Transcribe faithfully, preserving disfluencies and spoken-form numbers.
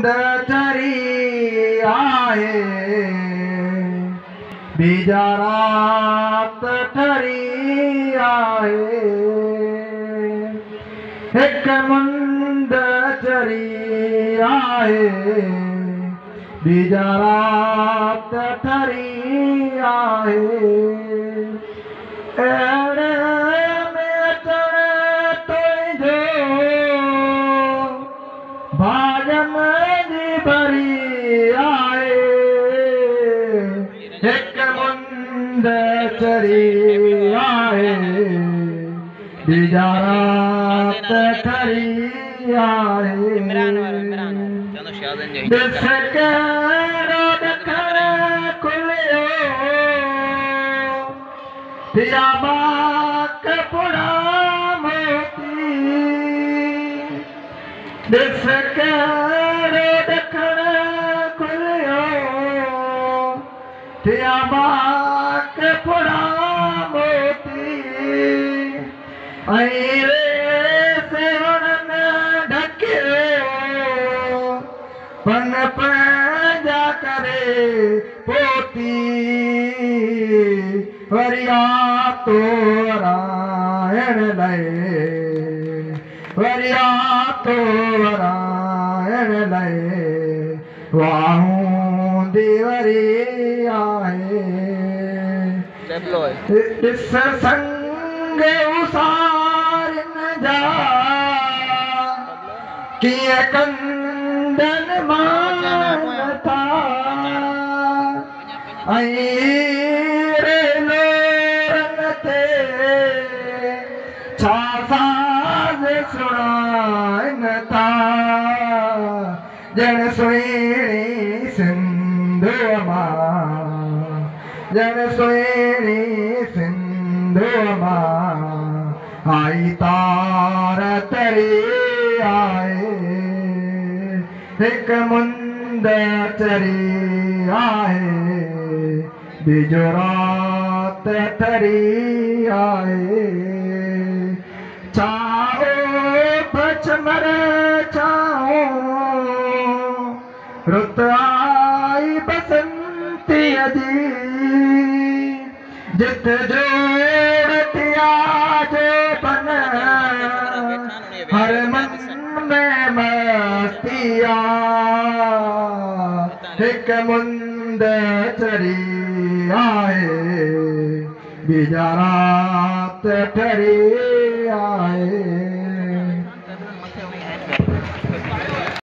मुंद चरी आहे बीजा रात ठरी आहे एक मुंद चरी आहे बीजा रात ठरी आहे अड़े में अचण तुंहिंजो भाॼन जी भरी आहे एक मुंद चरी आहे बीजा रात ठरी आहे ॾिस कहिड़ो ॾखण खुलियो थिया बाक पुड़ा मोती ॾिस कहिड़ो ॾखण खुलियो थिया बाक पुड़ा मोती ऐं पन पंहिंजा करे पोती वरिया तोराइण लाइ वरिया तोराइण लाइ वाहूं वरी आहे ॾिस संग उसारिन जा कीअं कंदन माता रेलोरन ते छा साज़ सुणाइन था ॼण सुहिणी सिंधु मां ॼण सुहिणी सिंधु मां आई तार तरी आहे एक मुंद चरी आहे बीजो रात ठरी आहे चाहो बचमर चाहो रुत आई बसंती जी जित जोड़ थिया जो बन हर मन में मस्तिया एक मुंद चरी आहे बीजा रात ठरी आहे।